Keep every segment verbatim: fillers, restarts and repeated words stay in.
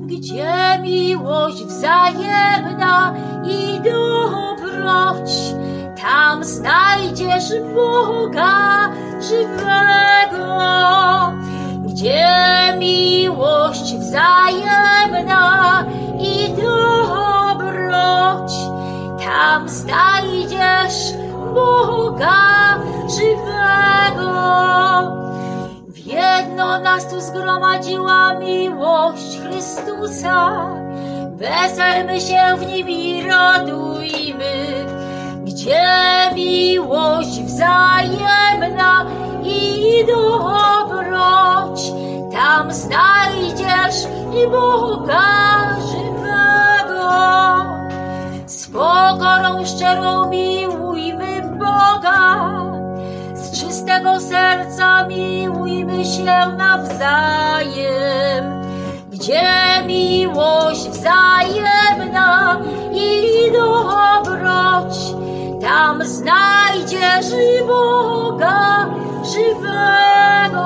Gdzie miłość wzajemna i dobroć, tam znajdziesz Boga żywego. Gdzie miłość wzajemna i dobroć, tam znajdziesz Boga żywego. W jedno nas tu zgromadziła miłość Chrystusa, weselmy się w nim i radujmy. Gdzie miłość wzajemna i dobroć, tam znajdziesz i Boga żywego. Z pokorą szczerą miłujmy Boga, z czystego serca miłujmy się nawzajem. Gdzie miłość wzajemna i dobroć, tam znajdziesz i Boga żywego.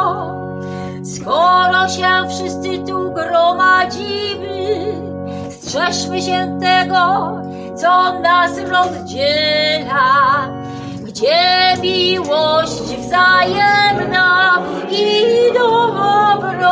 Skoro się wszyscy tu gromadzimy, strzeżmy się tego, co nas rozdziela. Gdzie miłość wzajemna i dobroć,